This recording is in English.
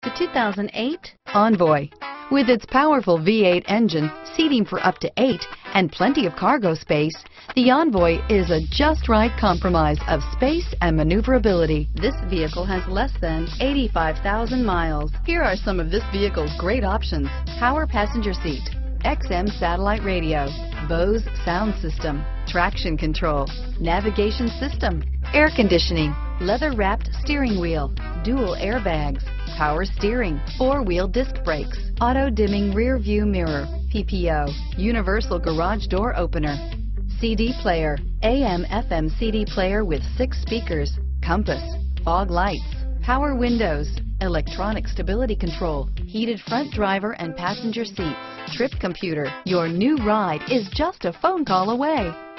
The 2008 Envoy. With its powerful V8 engine, seating for up to 8, and plenty of cargo space, the Envoy is a just right compromise of space and maneuverability. This vehicle has less than 85,000 miles. Here are some of this vehicle's great options: power passenger seat, XM satellite radio, Bose sound system, traction control, navigation system, air conditioning, leather-wrapped steering wheel, dual airbags, power steering, four-wheel disc brakes, auto-dimming rear view mirror, PPO, universal garage door opener, CD player, AM/FM CD player with 6 speakers, compass, fog lights, power windows, electronic stability control, heated front driver and passenger seats, trip computer. Your new ride is just a phone call away.